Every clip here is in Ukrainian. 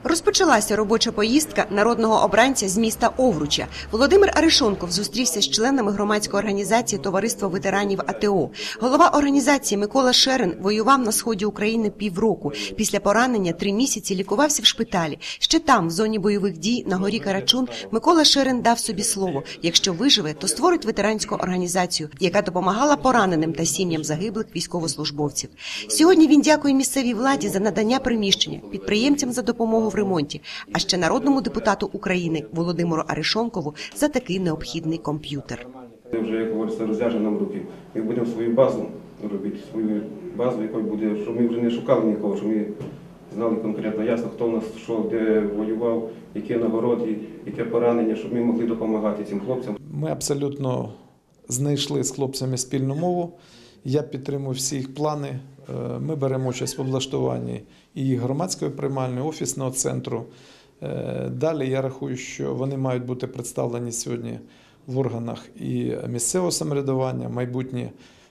Розпочалася робоча поїздка народного обранця з міста Овруча. Володимир Арешонков зустрівся з членами громадської організації «Товариство ветеранів АТО». Голова організації Микола Шерен воював на сході України півроку. Після поранення 3 місяці лікувався в шпиталі. Ще там, в зоні бойових дій, на горі Карачун, Микола Шерен дав собі слово. Якщо виживе, то створить ветеранську організацію, яка допомагала пораненим та сім'ям загиблих військовослужбовців. Сьогодні він дякує місцевій владі за надання приміщення, підприємцям за допомогу в ремонті, а ще народному депутату України Володимиру Арешонкову за такий необхідний комп'ютер. Вже, як говориться, розв'яже нам руки. Ми будемо свою базу робити, свою базу, якою буде, щоб ми вже не шукали нікого, щоб ми знали конкретно ясно, хто в нас що, де воював, які нагороди, яке поранення, щоб ми могли допомагати цим хлопцям. Ми абсолютно знайшли з хлопцями спільну мову. Я підтримую всі їх плани. Ми беремо участь в облаштуванні і громадської приймальної, офісного центру. Далі я рахую, що вони мають бути представлені сьогодні в органах і місцевого самоврядування, майбутні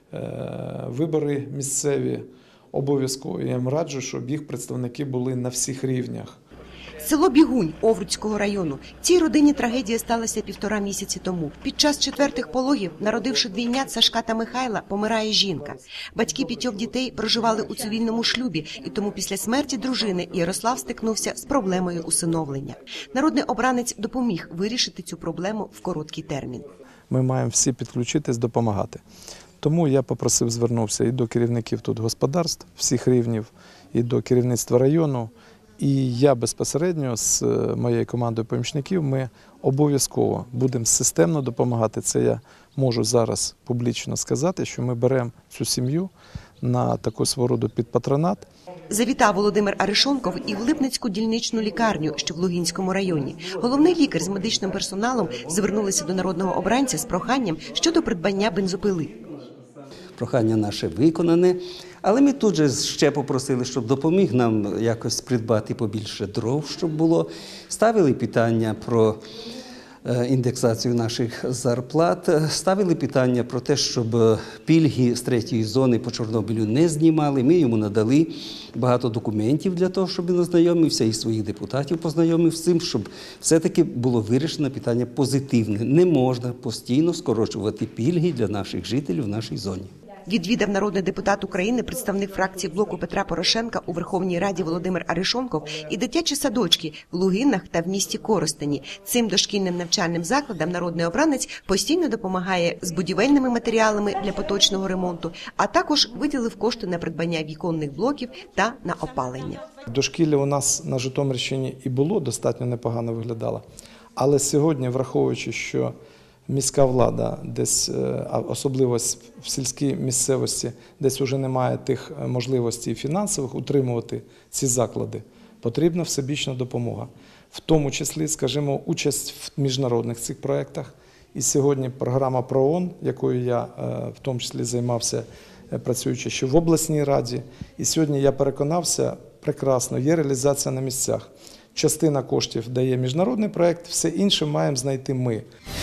вибори місцеві. Обов'язково я їм раджу, щоб їх представники були на всіх рівнях. Село Бігунь Овруцького району. Цій родині трагедія сталася 1,5 місяці тому. Під час 4-х пологів, народивши двійнят Сашка та Михайла, помирає жінка. Батьки 5 дітей проживали у цивільному шлюбі, і тому після смерті дружини Ярослав стикнувся з проблемою усиновлення. Народний обранець допоміг вирішити цю проблему в короткий термін. Ми маємо всі підключитись, допомагати. Тому я попросив, звернувся і до керівників тут господарств всіх рівнів, і до керівництва району. І я безпосередньо з моєю командою помічників ми обов'язково будемо системно допомагати. Це я можу зараз публічно сказати, що ми беремо цю сім'ю на таку свого роду підпатронат. Завітав Володимир Арешонков і в Липницьку дільничну лікарню, що в Лугинському районі. Головний лікар з медичним персоналом звернулися до народного обранця з проханням щодо придбання бензопили. Прохання наше виконане, але ми тут же ще попросили, щоб допоміг нам якось придбати побільше дров, щоб було. Ставили питання про індексацію наших зарплат, ставили питання про те, щоб пільги з 3-ї зони по Чорнобилю не знімали. Ми йому надали багато документів для того, щоб він ознайомився і своїх депутатів познайомив з цим, щоб все-таки було вирішено питання позитивне. Не можна постійно скорочувати пільги для наших жителів в нашій зоні. Відвідав народний депутат України, представник фракції блоку Петра Порошенка у Верховній Раді Володимир Арешонков і дитячі садочки в Лугинах та в місті Коростені. Цим дошкільним навчальним закладам народний обранець постійно допомагає з будівельними матеріалами для поточного ремонту, а також виділив кошти на придбання віконних блоків та на опалення. Дошкілля у нас на Житомирщині і було, достатньо непогано виглядало. Але сьогодні, враховуючи, що міська влада, десь, особливо в сільській місцевості, десь вже немає тих можливостей фінансових утримувати ці заклади, потрібна всебічна допомога. В тому числі, скажімо, участь в міжнародних цих проєктах. І сьогодні програма ПРООН, якою я в тому числі займався, працюючи ще в обласній раді. І сьогодні я переконався, прекрасно, є реалізація на місцях. Частина коштів дає міжнародний проєкт, все інше маємо знайти ми.